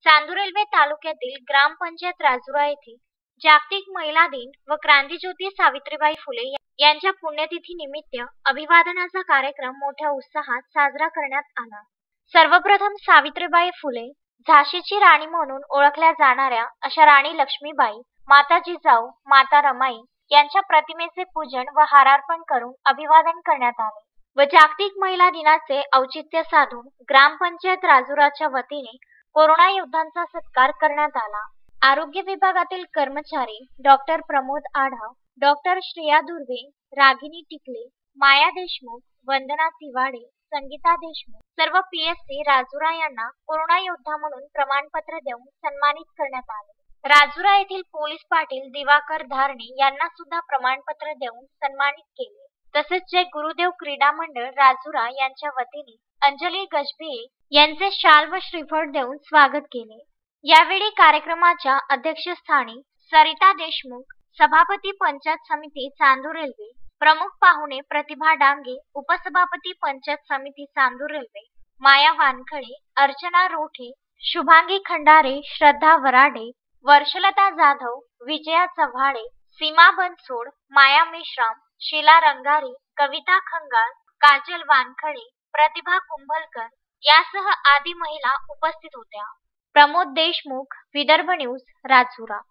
Chandur railway तालुक्यातील ग्रामपंचायत राजुरा येथे जागतिक महिला दिन व क्रांतिज्योती सावित्रीबाई फुले यांच्या पुण्यतिथी निमित्त अभिवादनाचा कार्यक्रम मोठ्या उत्साहात साजरा करण्यात आला। सर्वप्रथम सावित्रीबाई फुले झाशीची राणी म्हणून ओळखल्या जाणाऱ्या अशा राणी लक्ष्मीबाई, माता जिजाऊ, माता रमाई यांच्या प्रतिमेचे पूजन व हारार्पण करून अभिवादन करण्यात आले व जागतिक महिला दिनाचे औचित्य साधून ग्रामपंचायत राजुराच्या वतीने कोरोना योद्धांचा सत्कार करण्यात आला। आरोग्य विभागातील कर्मचारी डॉक्टर प्रमोद आढाव, डॉक्टर श्रेया दुर्वे, रागिनी टिकले, माया देशमुख, वंदना तिवाडे, संगीता देशमुख सर्व पीएससी राजुरा यांना कोरोना योद्धा म्हणून प्रमाणपत्र देऊन सन्मानित करण्यात आले। राजुरा येथील पोलीस पाटील दिवाकर धारणे यांना सुद्धा प्रमाणपत्र देऊन सन्मानित केले। तसेच जय गुरुदेव क्रीडा मंडळ राजुरा यांच्या वतीने अंजली गजभिये यांचे शाल व श्रीफळ देऊन स्वागत केले। यावेळी कार्यक्रमाच्या अध्यक्षस्थानी सरिता देशमुख, सभापती पंचायत समिती चांदूर रेल्वे, प्रमुख पाहुणे प्रतिभा डांगे, उपसभापती पंचायत समिती चांदूर रेल्वे माया वानखळे, अर्चना रोठे, शुभांगी खंडारे, श्रद्धा वराडे, वर्षलता जाधव, विजया चव्हाडे, सीमा बनसोड, माया मेश्राम, शीला रंगारी, कविता खंगाल, काजल वानखळे, प्रतिभा कुंभलकर यासह आदी महिला उपस्थित होत्या। प्रमोद देशमुख, विदर्भ न्यूज, राजुरा।